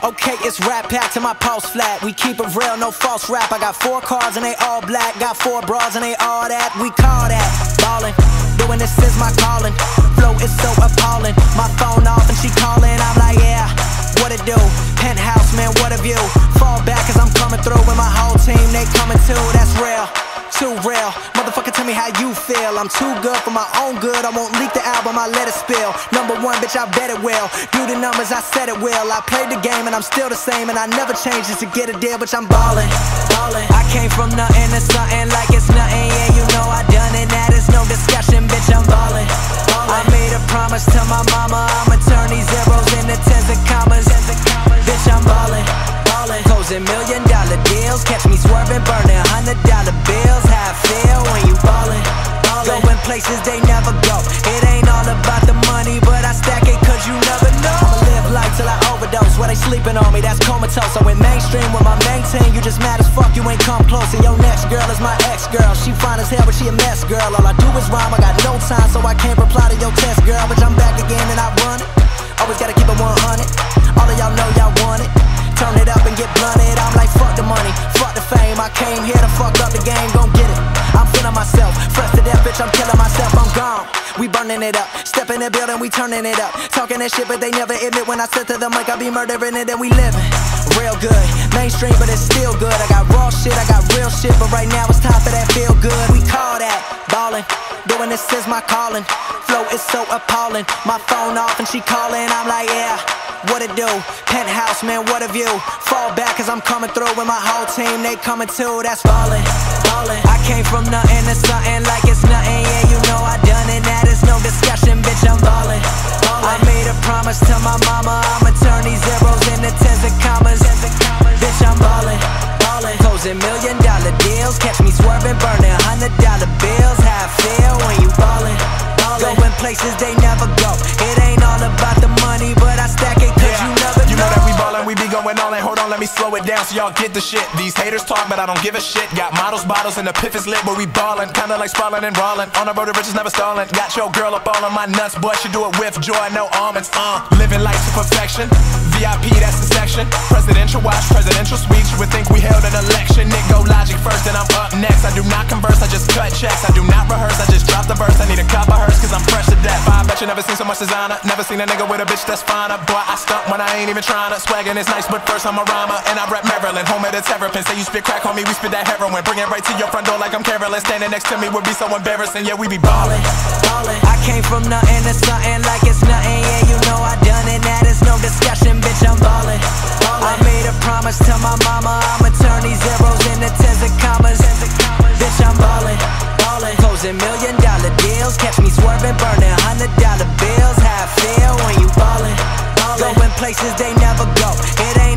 Okay, it's rap pack to my pulse flat. We keep it real, no false rap. I got 4 cars and they all black. Got 4 bras and they all that. We call that ballin'. Doing this is my calling. Flow is so appalling. My phone off and she calling. I'm like, yeah, what it do? Penthouse, man, what a view. Fall back cause I'm coming through with my whole team. They coming too, that's real. Too real, motherfucker, tell me how you feel. I'm too good for my own good. I won't leak the album, I let it spill. #1, bitch, I bet it will. Do the numbers, I said it will. I played the game and I'm still the same, and I never changed just to get a deal, bitch, I'm ballin', ballin'. I came from nothing to something like it's nothing. Yeah, you know I done it, that is no discussion, bitch, I'm ballin', ballin'. I made a promise to my mama, I'ma turn these zeros into tens and commas. Bitch, I'm ballin', ballin'. Closing $1 million deals, catch me swerving, burning $100 bills. How I feel when you ballin', ballin'. Going places they never go. It ain't all about the money, but I stack it cause you never know. I'ma live life till I overdose. While they sleeping on me, that's comatose. I went mainstream with my main team. You just mad as fuck, you ain't come close. And your next girl is my ex-girl. She fine as hell, but she a mess, girl. All I do is rhyme, I got no time, so I can't reply to your test, girl. But I'm back again and I run it. Always gotta keep it 100. All of y'all know y'all want it. Turn it up and get blunted. I'm like, fuck the money, fuck the fame. I came here to fuck up the game, gon' get it. I'm feeling myself, fresh to death, bitch, I'm killing myself, I'm gone. We burning it up, step in the building, we turning it up. Talking that shit, but they never admit. When I sit to the mic, I be murdering it and we living real good. Mainstream, but it's still good. I got raw shit, I got real shit, but right now it's time for that feel good. We call that ballin'. Doing this is my calling. Flow is so appalling. My phone off and she calling. I'm like, yeah, what it do? Penthouse, man, what a view. Fall back cause I'm coming through with my whole team. They coming too, that's ballin', ballin'. I came from nothing to something like it's nothing. Yeah, you know I done it, that is no discussion, bitch, I'm ballin', ballin'. I made a promise to my mama, I'ma turn these zeros into tens and commas. Bitch, I'm ballin', ballin'. Closing $1 million deals, catch me swerving, burning $100 bills. How I feel when you ballin', ballin'. Going places they never go. It ain't all about the money, but I stack it cause you never know. You know that we ballin', we be going all in. Hold on, let me slow it down so y'all get the shit. These haters talk, but I don't give a shit. Got models, bottles, and the piff is lit, but we ballin'. Kinda like sprawlin' and rollin'. On the road to riches, never stallin'. Got your girl up all on my nuts, boy, she do it with joy, no almonds. Living life to perfection. VIP, that's the section. Presidential watch, presidential speech. You would think we held an election. Nick go Logic first, then I'm up next. I do not converse, I just cut checks. I do not rehearse, I just drop the verse. I need a cup of hers, cause I'm fresh to death. I bet you never seen so much designer. Never seen a nigga with a bitch that's finer. Boy, I stunt when I ain't even tryna. Swaggin' is nice, but first I'm a rhymer. And I rap Maryland, home of the terrapin. Say you spit crack, homie, we spit that heroin. Bring it right to your front door like I'm Carolyn. Standing next to me would be so embarrassing. Yeah, we be ballin', ballin'. I came from nothing to something like it's nothing. Yeah, you know I done it, that is no discussion, bitch, I'm ballin', ballin'. I made a promise to my mama, I'ma turn these zeros into tens and commas. Bitch, I'm ballin', ballin'. Closing $1 million deals, catch me swerving, burning $100 bills. How I feel when you ballin', ballin'. Going places they never go. It ain't